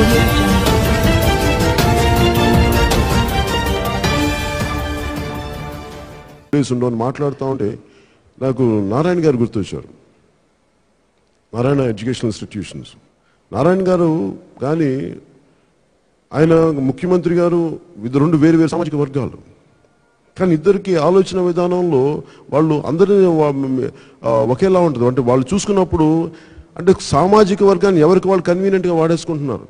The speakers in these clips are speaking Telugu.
మాట్లాడుతూ ఉంటే నాకు నారాయణ గారు గుర్తొచ్చారు. Narayana educational institutions. నారాయణ గారు కానీ ఆయన ముఖ్యమంత్రి గారు రెండు వేరు వేరు సామాజిక వర్గాలు, కానీ ఇద్దరికి ఆలోచన విధానంలో వాళ్ళు అందరినీ ఒకేలా ఉంటుంది. అంటే వాళ్ళు చూసుకున్నప్పుడు అంటే సామాజిక వర్గాన్ని ఎవరికి వాళ్ళు కన్వీనియంట్గా వాడేసుకుంటున్నారు.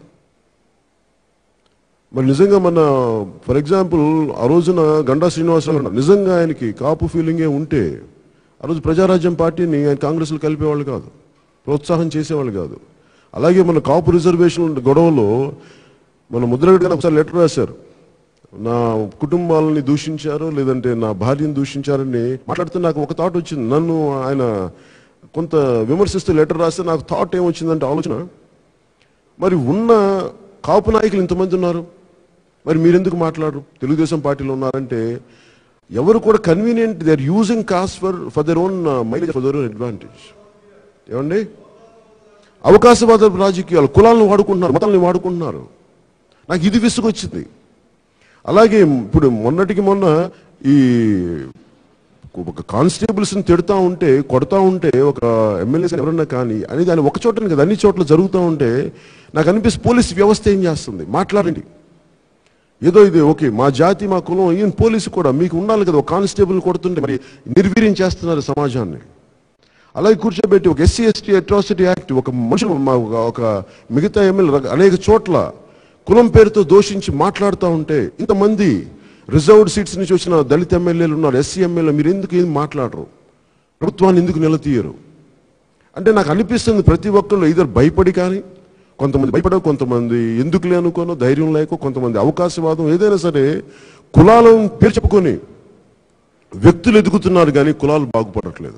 మరి నిజంగా మన ఫర్ ఎగ్జాంపుల్ ఆ రోజున గంటా శ్రీనివాసరావు నిజంగా ఆయనకి కాపు ఫీలింగే ఉంటే ఆ రోజు ప్రజారాజ్యం పార్టీని ఆయన కాంగ్రెస్లో కలిపేవాళ్ళు కాదు, ప్రోత్సాహం చేసేవాళ్ళు కాదు. అలాగే మన కాపు రిజర్వేషన్ గొడవలో మన ముద్రగడ్డ గారు ఒకసారి లెటర్ రాశారు, నా కుటుంబాలని దూషించారు లేదంటే నా భార్యను దూషించారని మాట్లాడితే నాకు ఒక థాట్ వచ్చింది. నన్ను ఆయన కొంత విమర్శిస్తూ లెటర్ రాస్తే నాకు థాట్ ఏమొచ్చిందంటే ఆలోచన, మరి ఉన్న కాపు నాయకులు ఇంతమంది ఉన్నారు, మరి మీరెందుకు మాట్లాడరు? తెలుగుదేశం పార్టీలో ఉన్నారంటే ఎవరు కూడా convenient, they are using caste for their own mileage, for their own advantage. ఏమండి, అవకాశవాద రాజకీయాలు, కులాలను వాడుకుంటున్నారు, మతాలను వాడుకుంటున్నారు. నాకు ఇది విసుగొచ్చింది. అలాగే ఇప్పుడు మొన్నటికి మొన్న ఈ ఒక కానిస్టేబుల్స్ని తిడతా ఉంటే కొడతా ఉంటే ఒక ఎమ్మెల్యేస్ ఎవరన్నా కానీ అనేది ఆయన ఒక చోటనే కదా అన్ని చోట్ల జరుగుతూ ఉంటే నాకు అనిపిస్తే పోలీస్ వ్యవస్థ ఏం చేస్తుంది? మాట్లాడండి, ఏదో ఇది ఓకే మా జాతి మా కులం, ఈయన పోలీసు కూడా మీకు ఉండాలి కదా. ఒక కానిస్టేబుల్ కొడుతుంటే మరి నిర్వీర్యం చేస్తున్నారు సమాజాన్ని. అలాగే కూర్చోబెట్టి ఒక ఎస్సీ ఎస్టీ అట్రాసిటీ యాక్ట్, ఒక మనుషులు ఒక మిగతా ఎమ్మెల్యే అనేక చోట్ల కులం పేరుతో దోషించి మాట్లాడుతూ ఉంటే ఇంతమంది రిజర్వ్డ్ సీట్స్ నుంచి వచ్చిన దళిత ఎమ్మెల్యేలు ఉన్నారు, ఎస్సీ ఎమ్మెల్యేలు, మీరు ఎందుకు ఏం మాట్లాడరు? ప్రభుత్వాన్ని ఎందుకు నిలదీయరు? అంటే నాకు అనిపిస్తుంది ప్రతి ఒక్కళ్ళు ఇద్దరు భయపడి, కానీ కొంతమంది భయపడవు, కొంతమంది ఎందుకులే అనుకోనో ధైర్యం లేకో, కొంతమంది అవకాశవాదం ఏదైనా సరే కులాలను పేరు చెప్పుకొని వ్యక్తులు ఎదుగుతున్నారు కానీ కులాలు బాగుపడట్లేదు.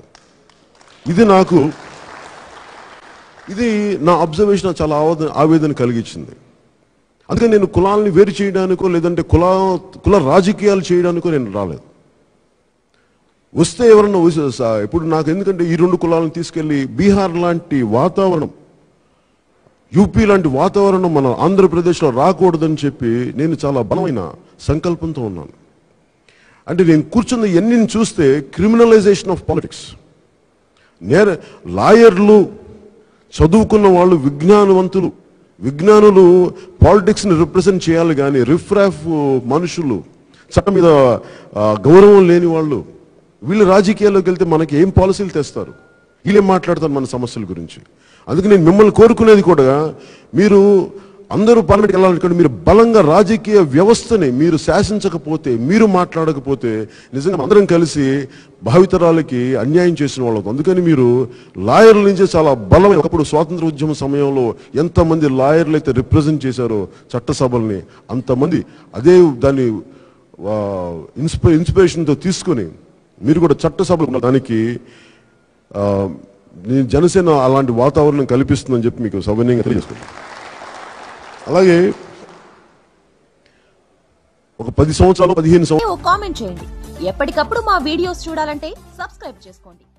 ఇది నా అబ్జర్వేషన్ చాలా ఆవేదన కలిగించింది. అందుకని నేను కులాలని వేరు చేయడానికో లేదంటే కుల రాజకీయాలు చేయడానికో నేను రాలేదు. వస్తే ఎవరన్నా ఇప్పుడు నాకు ఎందుకంటే ఈ రెండు కులాలను తీసుకెళ్లి బీహార్ లాంటి వాతావరణం, యూపీ లాంటి వాతావరణం మన ఆంధ్రప్రదేశ్లో రాకూడదని చెప్పి నేను చాలా బలమైన సంకల్పంతో ఉన్నాను. అంటే నేను కూర్చున్న ఎన్ని చూస్తే క్రిమినలైజేషన్ ఆఫ్ పాలిటిక్స్, లాయర్లు, చదువుకున్న వాళ్ళు, విజ్ఞానులు పాలిటిక్స్ని రిప్రజెంట్ చేయాలి కానీ రిఫ్రాఫ్ మనుషులు, చట్టం మీద గౌరవం లేని వాళ్ళు, వీళ్ళు రాజకీయాల్లోకి వెళ్తే మనకి ఏం పాలసీలు తెస్తారు? వీళ్ళేం మాట్లాడతారు మన సమస్యల గురించి? అందుకే నేను మిమ్మల్ని కోరుకునేది కూడా, మీరు అందరూ పార్లమెంట్కి వెళ్ళాలనుకోండి, మీరు బలంగా రాజకీయ వ్యవస్థని మీరు శాసించకపోతే, మీరు మాట్లాడకపోతే నిజంగా అందరం కలిసి భావితరాలకి అన్యాయం చేసిన వాళ్ళు. అందుకని మీరు లాయర్ల నుంచే చాలా బలమైన, ఒకప్పుడు స్వాతంత్ర ఉద్యమ సమయంలో ఎంతమంది లాయర్లు అయితే రిప్రజెంట్ చేశారో చట్టసభల్ని, అంతమంది అదే దాన్ని ఇన్స్పిరేషన్తో తీసుకొని మీరు కూడా చట్టసభలు దానికి జనసేన అలాంటి వాతావరణం కల్పిస్తుందని చెప్పి మీకు సౌజన్యంగా తెలియజేస్తున్నాను. అలాగే ఒక 10 సంవత్సరాలు 15 సంవత్సరాలు కామెంట్ చేయండి. ఎప్పటికప్పుడు మా వీడియోస్ చూడాలంటే సబ్స్క్రైబ్ చేసుకోండి.